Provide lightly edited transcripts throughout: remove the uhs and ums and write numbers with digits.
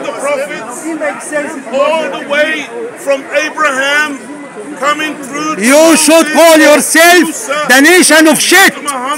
the prophets, all the way from Abraham, coming through. You should call yourself the nation of shit.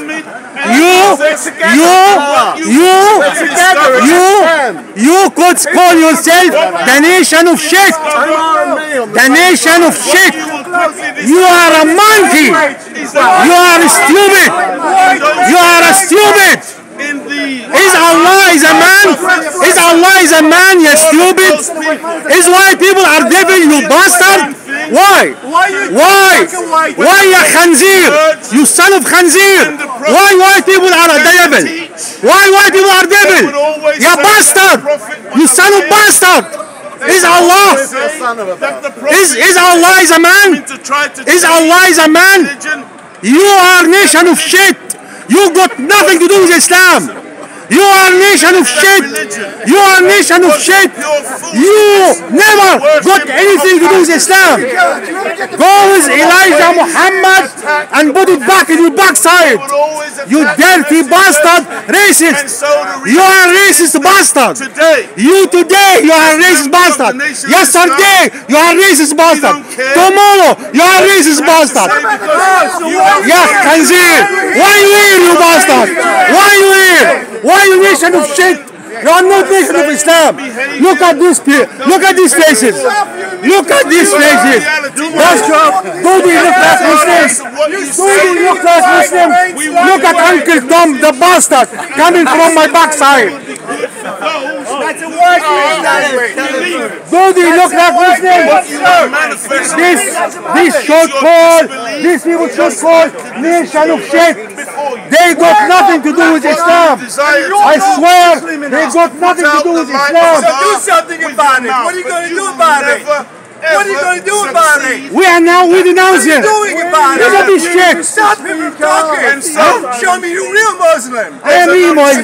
You could call yourself the nation of shit. The nation of shit. You are a monkey. You are stupid. You are stupid. Is Allah is a man? Is Allah is a man, you stupid? Is white people are devil, you bastard? Why? Why you khanzir? You son of khanzir? Why white people are a devil? Why white people are devil? You bastard! You son of bastard! Is Allah? Is Allah is a man? Is Allah is a man? You are nation of shit. You got nothing to do with Islam. You are nation of shit. You are nation of shit. You never got anything to do with Islam. Go with Elijah Muhammad and put it back in your backside. You dirty bastard, racist. You are a racist bastard. You today, you are a racist bastard. Yesterday, you are a racist bastard. Tomorrow, you are a racist bastard. Yeah, Khanzir. Why you here, you bastard? Why you here? Why you nation of shit? You are not nation of Islam. Look at this. Look at these faces. Look at these faces. Do they look like Muslims? Do they look like Muslims? Look at Uncle Tom, the bastard, coming from my backside. Do they look like Muslims? This should call, these people should call nation of shit. They got nothing to do with Islam. I swear, they got nothing to do with Islam. So do something about it. What are you going to do about it? What are you going to do about it? We denounce it. What are you doing about it? Look at this shit. Stop him from talking. Show me you real Muslim. I am e-Muslim.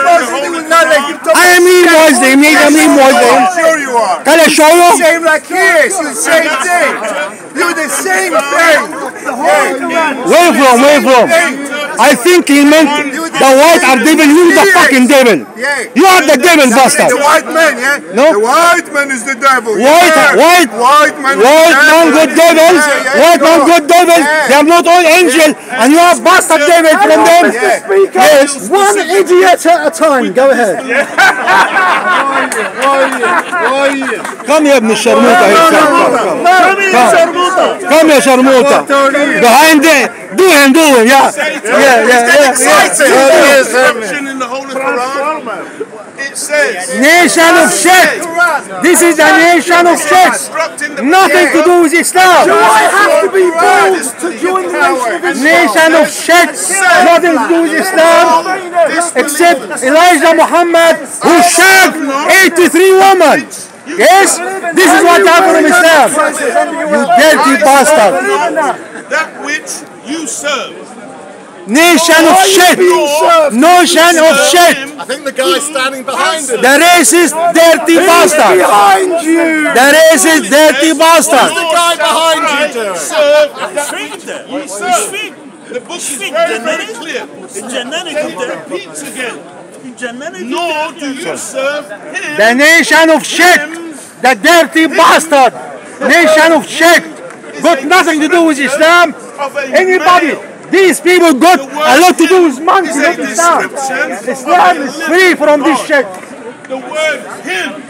I am e-Muslim. I'm e-Muslim. Sure you are. Can I show you? Same like his. You're the same thing. You're the same thing. Where from? I think he meant the white are devil. You the fucking devil. You are the devil, bastard. The white man, yeah? No. The white man is the devil. White man good devils. White man good devils. They are not all angel, and you are bastard devil from them. Yes. One idiot at a time. Go ahead. Come here, Mr. Sharmuta. Come here, Sharmuta. Behind it. Do him, yeah. In the Holy Quran, it says, nation of shit. This is a nation of shit. Nothing to do with Islam. Do I have to be bold to join the nation of Islam? Nation of shit. Nothing to do with Islam. Except Elijah Muhammad, who shagged 83 women. Yes? This is what happened in Islam. You dirty bastard. that which you serve. Nation of shit. Nation of shit. I think the guy standing behind him. The racist dirty bastard. Behind you. The racist dirty bastard. What's the guy behind you doing? Serve that which you serve. The book is very clear. Repeats again. Nor do you serve him. The nation of shit. The dirty bastard. Nation of shit. Got nothing to do with Islam. Anybody. These people got a lot to do with money, not Islam. Islam is free from this shit. The word him